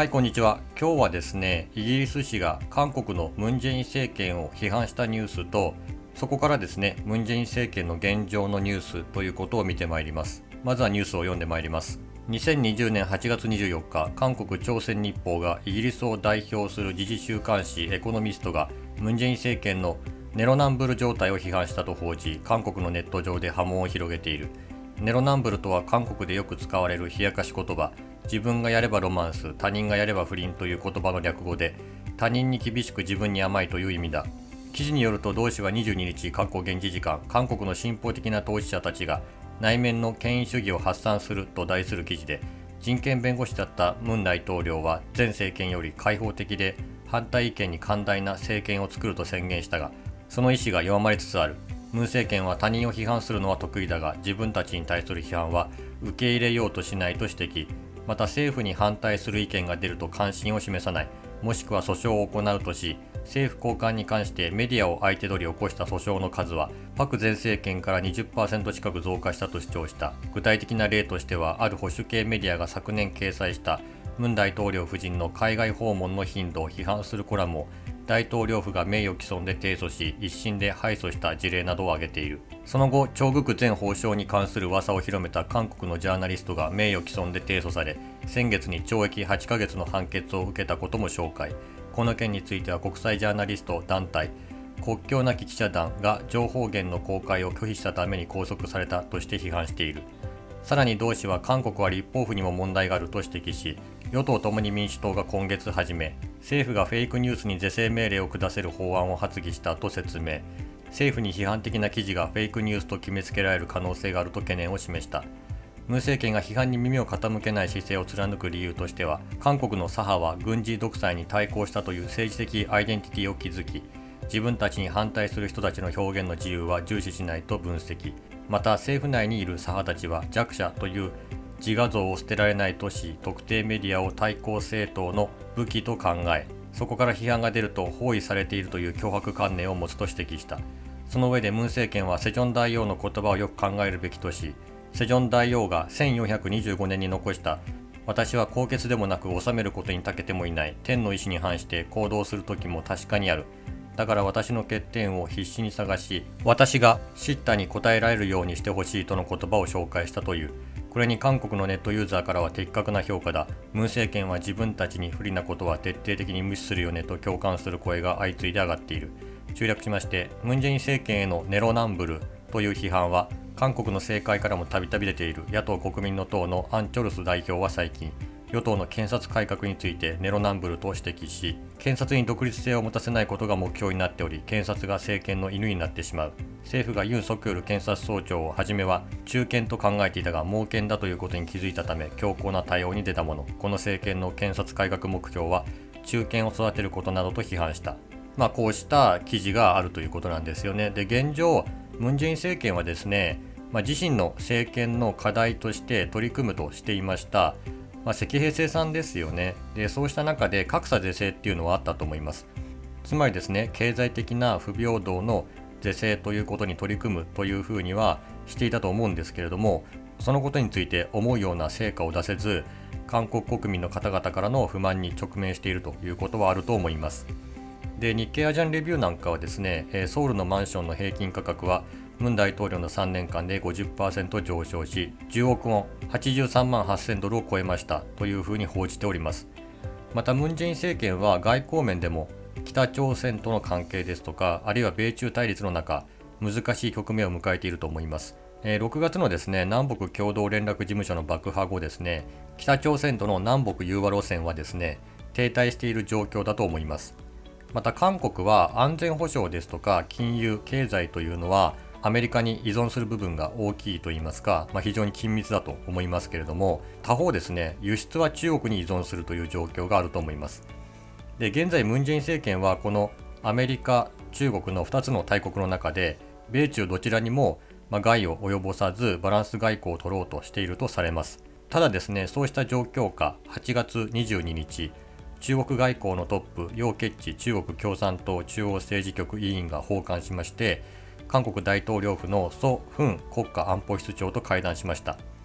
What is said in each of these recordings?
はい、こんにちは。今日はですね、イギリス紙が韓国のムン・ジェイン政権を批判したニュースと、そこからですね、ムン・ジェイン政権の現状のニュースということを見てまいります。まずはニュースを読んでまいります。2020年8月24日、韓国朝鮮日報がイギリスを代表する時事週刊誌エコノミストがムン・ジェイン政権のネロナンブル状態を批判したと報じ、韓国のネット上で波紋を広げている。ネロナンブルとは韓国でよく使われる冷やかし言葉、自分がやればロマンス、他人がやれば不倫という言葉の略語で、他人に厳しく自分に甘いという意味だ。記事によると同紙は22日、現地時間、韓国の進歩的な投資者たちが内面の権威主義を発散すると題する記事で、人権弁護士だったムン大統領は前政権より開放的で反対意見に寛大な政権を作ると宣言したが、その意思が弱まりつつある。ムン政権は他人を批判するのは得意だが、自分たちに対する批判は受け入れようとしないと指摘。また政府に反対する意見が出ると関心を示さない、もしくは訴訟を行うとし、政府高官に関してメディアを相手取り起こした訴訟の数はパク前政権から 20% 近く増加したと主張した。具体的な例としては、ある保守系メディアが昨年掲載したムン大統領夫人の海外訪問の頻度を批判するコラムを大統領府が名誉毀損で提訴し、一審で敗訴した事例などを挙げている。その後、チョ・グク前法相に関する噂を広めた韓国のジャーナリストが名誉毀損で提訴され、先月に懲役8ヶ月の判決を受けたことも紹介。この件については国際ジャーナリスト団体国境なき記者団が情報源の公開を拒否したために拘束されたとして批判している。さらに同氏は韓国は立法府にも問題があると指摘し、与党共に民主党が今月初め、政府がフェイクニュースに是正命令を下せる法案を発議したと説明。政府に批判的な記事がフェイクニュースと決めつけられる可能性があると懸念を示した。ムン政権が批判に耳を傾けない姿勢を貫く理由としては、韓国の左派は軍事独裁に対抗したという政治的アイデンティティを築き、自分たちに反対する人たちの表現の自由は重視しないと分析。また政府内にいる左派たちは弱者という自画像を捨てられないとし、特定メディアを対抗政党の武器と考え、そこから批判が出ると包囲されているという強迫観念を持つと指摘した。その上でムン政権はセジョン大王の言葉をよく考えるべきとし、セジョン大王が1425年に残した私は高潔でもなく治めることに長けてもいない、天の意志に反して行動する時も確かにある。だから私の欠点を必死に探し、私が叱咤に応えられるようにしてほしいとの言葉を紹介したという。これに韓国のネットユーザーからは的確な評価だ。ムン政権は自分たちに不利なことは徹底的に無視するよねと共感する声が相次いで上がっている。中略しまして、ムン・ジェイン政権へのネロナンブルという批判は、韓国の政界からもたびたび出ている野党国民の党のアン・チョルス代表は最近、与党の検察改革についてネロナンブルと指摘し、検察に独立性を持たせないことが目標になっており、検察が政権の犬になってしまう。政府がユン・ソクヨル検察総長をはじめは中堅と考えていたが猛権だということに気づいたため強硬な対応に出たもの。この政権の検察改革目標は中堅を育てることなどと批判した。こうした記事があるということなんですよね。で、現状、ムン・ジェイン政権はですね、自身の政権の課題として取り組むとしていました積弊清算ですよね。で、そうした中で格差是正っていうのはあったと思います。つまりですね、経済的な不平等の是正ということに取り組むというふうにはしていたと思うんですけれども、そのことについて思うような成果を出せず、韓国国民の方々からの不満に直面しているということはあると思います。で、日経アジアンレビューなんかはですね、ソウルのマンションの平均価格はムン大統領の3年間で 50% 上昇し、10億ウォン、83万8000ドルを超えましたというふうに報じております。またムン・ジェイン政権は外交面でも北朝鮮との関係ですとか、あるいは米中対立の中、難しい局面を迎えていると思います。6月のですね、南北共同連絡事務所の爆破後ですね、北朝鮮との南北融和路線はですね、停滞している状況だと思います。また韓国は安全保障ですとか金融、経済というのはアメリカに依存する部分が大きいといいますか、非常に緊密だと思いますけれども、他方ですね、輸出は中国に依存するという状況があると思います。で、現在ムン・ジェイン政権はこのアメリカ、中国の2つの大国の中で、米中どちらにも害を及ぼさずバランス外交を取ろうとしているとされます。ただですね、そうした状況下、8月22日、中国外交のトップ、楊潔チ中国共産党中央政治局委員が訪韓しまして、韓国大統領府のソ・フン国家安保室長と会談しました。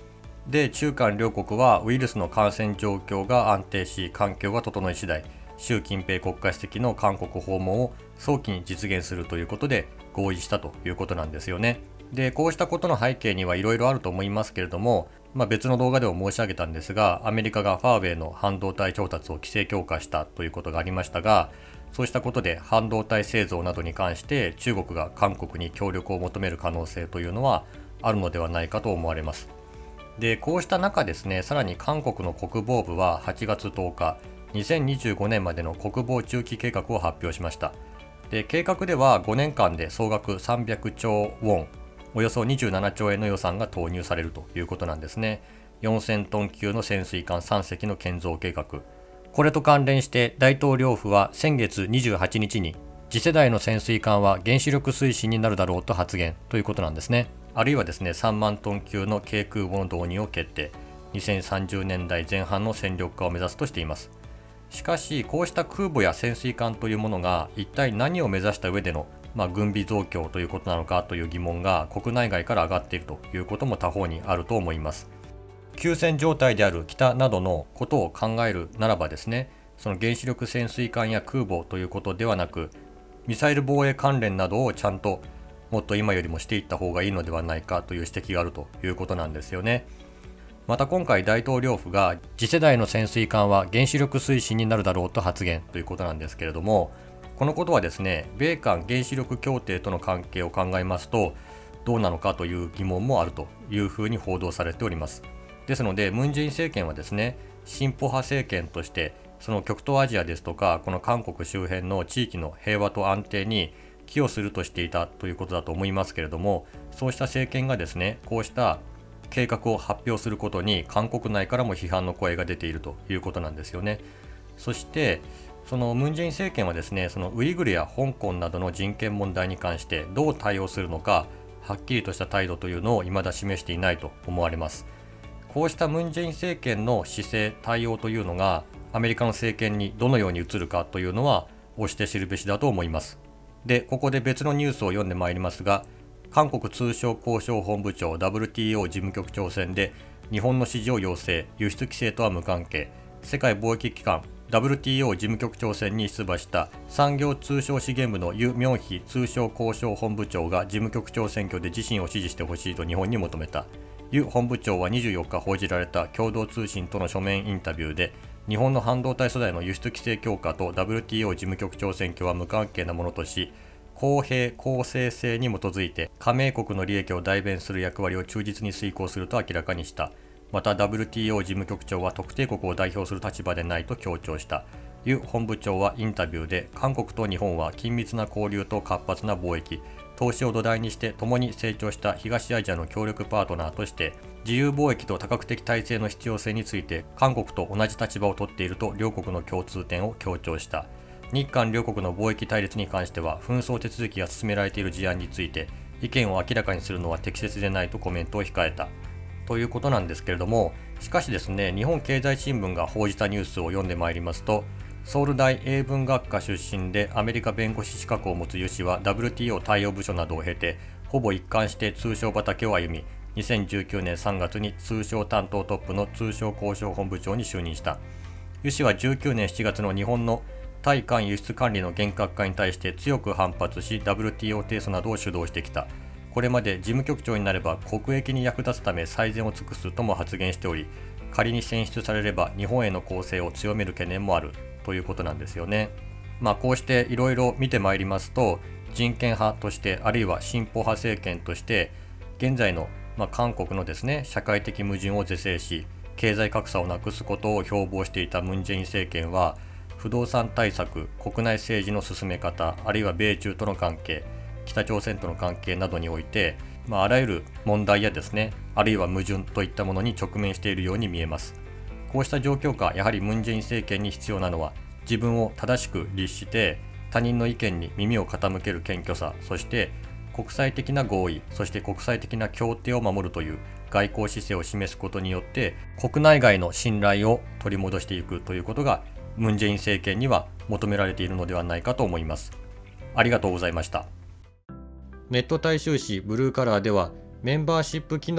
で、中韓両国はウイルスの感染状況が安定し、環境が整い次第、習近平国家主席の韓国訪問を早期に実現するということで合意したということなんですよね。で、こうしたことの背景にはいろいろあると思いますけれども、別の動画でも申し上げたんですが、アメリカがファーウェイの半導体調達を規制強化したということがありましたが、そうしたことで半導体製造などに関して中国が韓国に協力を求める可能性というのはあるのではないかと思われます。で、こうした中ですね、さらに韓国の国防部は8月10日、2025年までの国防中期計画を発表しました。で、計画では5年間で総額300兆ウォン、およそ27兆円の予算が投入されるということなんですね。4000トン級の潜水艦3隻の建造計画。これと関連して大統領府は先月28日に次世代の潜水艦は原子力推進になるだろうと発言ということなんですね。あるいはですね、3万トン級の軽空母の導入を決定。2030年代前半の戦力化を目指すとしています。しかし、こうした空母や潜水艦というものが一体何を目指した上での、軍備増強ということなのかという疑問が国内外から上がっているということも他方にあると思います。休戦状態である北などのことを考えるならばですね、その原子力潜水艦や空母ということではなく、ミサイル防衛関連などをちゃんともっと今よりもしていった方がいいのではないかという指摘があるということなんですよね。また今回大統領府が次世代の潜水艦は原子力推進になるだろうと発言ということなんですけれども、このことはですね、米韓原子力協定との関係を考えますとどうなのかという疑問もあるというふうに報道されております。ですので、ムン・ジェイン政権はですね、進歩派政権としてその極東アジアですとか、この韓国周辺の地域の平和と安定に寄与するとしていたということだと思いますけれども、そうした政権がですね、こうした計画を発表することに韓国内からも批判の声が出ているということなんですよね。そしてそのムン・ジェイン政権はですね、そのウイグルや香港などの人権問題に関してどう対応するのか、はっきりとした態度というのを未だ示していないと思われます。こうしたムン・ジェイン政権の姿勢、対応というのがアメリカの政権にどのように映るかというのは推して知るべしだと思います。で、ここで別のニュースを読んでまいりますが、韓国通商交渉本部長 WTO 事務局長選で日本の支持を要請、輸出規制とは無関係。世界貿易機関 WTO 事務局長選に出馬した産業通商資源部のユ・ミョンヒ通商交渉本部長が事務局長選挙で自身を支持してほしいと日本に求めた。ユ本部長は24日報じられた共同通信との書面インタビューで、日本の半導体素材の輸出規制強化と WTO 事務局長選挙は無関係なものとし、公平・公正性に基づいて加盟国の利益を代弁する役割を忠実に遂行すると明らかにした。また WTO 事務局長は特定国を代表する立場でないと強調した。ユ本部長はインタビューで、韓国と日本は緊密な交流と活発な貿易、投資を土台にして共に成長した東アジアの協力パートナーとして、自由貿易と多角的体制の必要性について韓国と同じ立場を取っていると両国の共通点を強調した。日韓両国の貿易対立に関しては、紛争手続きが進められている事案について意見を明らかにするのは適切でないとコメントを控えたということなんですけれども、しかしですね、日本経済新聞が報じたニュースを読んでまいりますと、ソウル大英文学科出身でアメリカ弁護士資格を持つユ氏は WTO 対応部署などを経て、ほぼ一貫して通商畑を歩み、2019年3月に通商担当トップの通商交渉本部長に就任した。ユ氏は19年7月の日本の対韓輸出管理の厳格化に対して強く反発し、 WTO 提訴などを主導してきた。これまで事務局長になれば国益に役立つため最善を尽くすとも発言しており、仮に選出されれば日本への攻勢を強める懸念もあるということなんですよね。こうしていろいろ見てまいりますと、人権派として、あるいは進歩派政権として、現在の韓国のですね、社会的矛盾を是正し、経済格差をなくすことを標榜していたムン・ジェイン政権は、不動産対策、国内政治の進め方、あるいは米中との関係、北朝鮮との関係などにおいて、あらゆる問題やですね、あるいは矛盾といったものに直面しているように見えます。こうした状況下、やはりムン・ジェイン政権に必要なのは、自分を正しく律して他人の意見に耳を傾ける謙虚さ、そして国際的な合意、そして国際的な協定を守るという外交姿勢を示すことによって、国内外の信頼を取り戻していくということがムン・ジェイン政権には求められているのではないかと思います。ありがとうございました。ネット大衆紙ブルーカラーでは、メンバーシップ機能を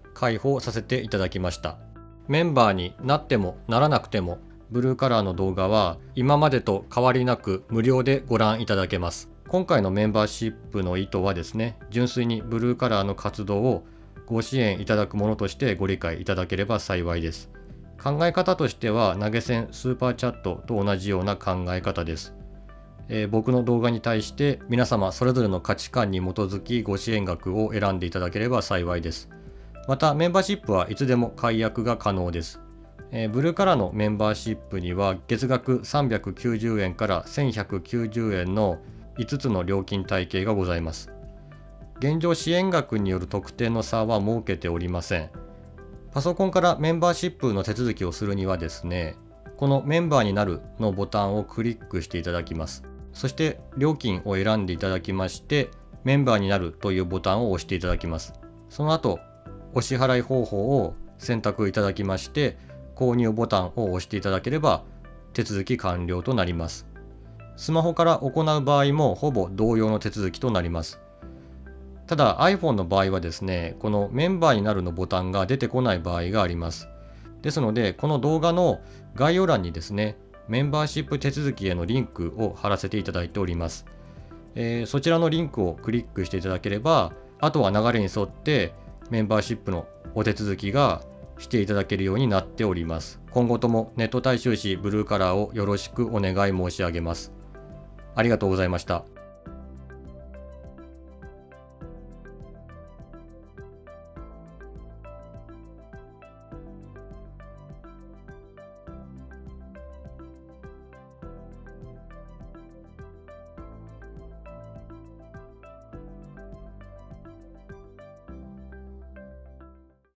開放させていただきました。メンバーになってもならなくてもブルーカラーの動画は今までと変わりなく無料でご覧いただけます。今回のメンバーシップの意図はですね、純粋にブルーカラーの活動をご支援いただくものとしてご理解いただければ幸いです。考え方としては投げ銭スーパーチャットと同じような考え方です。僕の動画に対して皆様それぞれの価値観に基づきご支援額を選んでいただければ幸いです。またメンバーシップはいつでも解約が可能です。ブルーカラーのメンバーシップには月額390円から1190円の5つの料金体系がございます。現状支援額による特典の差は設けておりません。パソコンからメンバーシップの手続きをするにはですね、このメンバーになるのボタンをクリックしていただきます。そして料金を選んでいただきまして、メンバーになるというボタンを押していただきます。その後、お支払い方法を選択いただきまして、購入ボタンを押していただければ手続き完了となります。スマホから行う場合もほぼ同様の手続きとなります。ただ iPhone の場合はですね、このメンバーになるのボタンが出てこない場合があります。ですので、この動画の概要欄にですね、メンバーシップ手続きへのリンクを貼らせていただいております。そちらのリンクをクリックしていただければ、あとは流れに沿ってメンバーシップのお手続きがしていただけるようになっております。今後ともネット大衆紙ブルーカラーをよろしくお願い申し上げます。ありがとうございました。